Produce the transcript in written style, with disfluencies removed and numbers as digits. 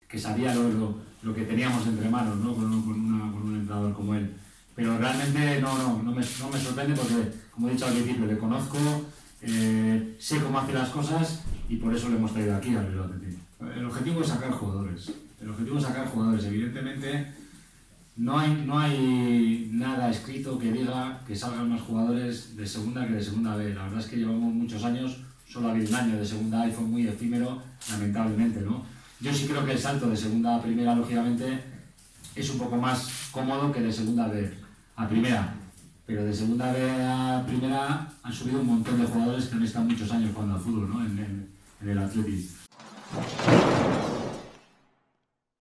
que sabía lo que teníamos entre manos, ¿no? con un entrenador como él. Pero realmente no me sorprende porque, como he dicho al principio, le conozco, sé cómo hace las cosas y por eso le hemos traído aquí al Bilbao Athletic. El objetivo es sacar jugadores. Evidentemente, no hay nada escrito que diga que salgan más jugadores de segunda que de segunda B. La verdad es que llevamos muchos años, solo ha habido un año de segunda A y fue muy efímero, lamentablemente, ¿no? Yo sí creo que el salto de segunda a primera, lógicamente, es un poco más cómodo que de segunda B a primera. Pero de segunda B a primera han subido un montón de jugadores que han estado muchos años jugando al fútbol, ¿no? en el Athletic.